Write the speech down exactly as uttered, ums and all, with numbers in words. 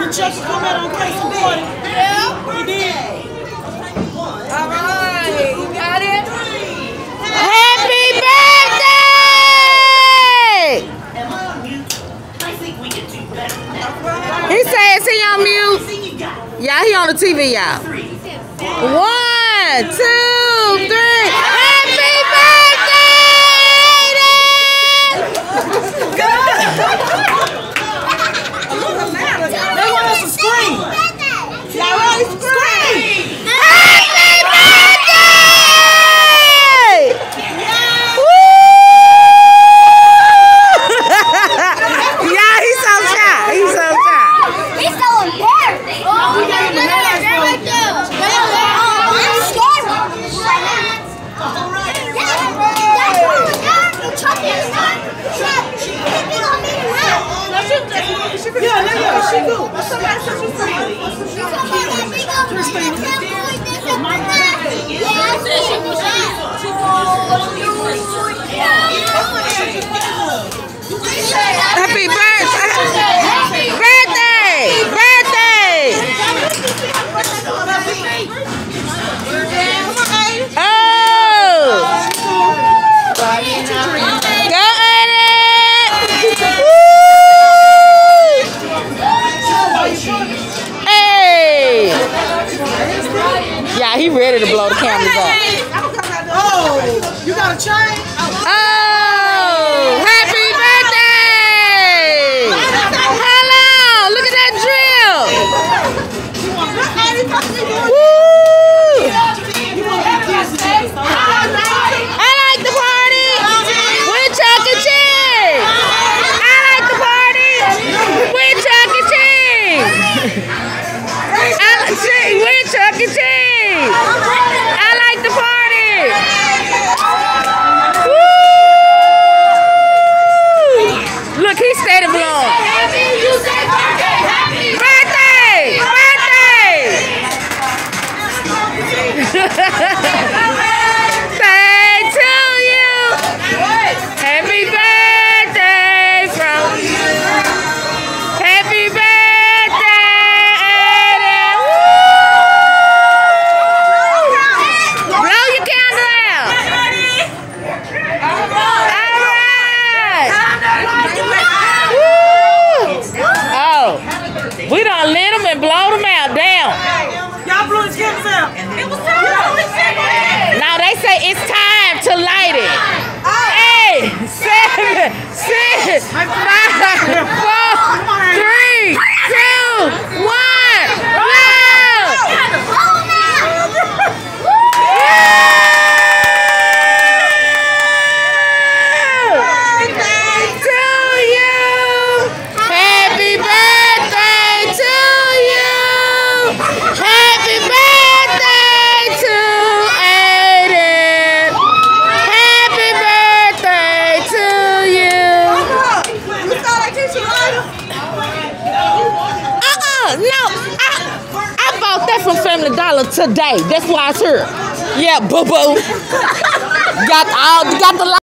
check and come out on case recording. Yeah. He did. All right. You got it? Happy birthday! He says he on mute. Y'all, he on the T V, y'all. One, two, three. Happy birthday, Aiden! They want us to scream. Y'all ready to scream? Happy birthday! Woo! Yeah, he's so shy. He's so shy. He's so embarrassed. Oh, we got to right there. I'm scared. Yeah, yeah, yeah, she do. Somebody said she's pretty. Happy birthday! Birthday! Birthday! Oh! Go Aiden! Hey! Yeah, he ready to blow the cameras up. Oh, you got a chain? Oh! Happy birthday! Hello! Look at that drill! Woo! I like the party with Chuck E. Cheese. I like the party with Chuck E. Cheese. I like cheese with Chuck E. Cheese. I like the party. Woo! Look, he's steady blowing. Birthday! Birthday! Birthday to you. Happy birthday from you. Happy birthday, Aiden. Woo! Blow your candle out. All right. Woo! Oh, we done lit them and blow them out. Damn. Y'all blew his candles out. It was time. Now they say it's time to light it. Eight, seven, six, five, four, three, two, one. Blow! To you. Happy birthday to you. Happy birthday to Aiden. Happy birthday to you. You thought I did you later? Uh-uh, no. I, I bought that from Family Dollar today. That's why it's here. Yeah, boo-boo. Got all, got the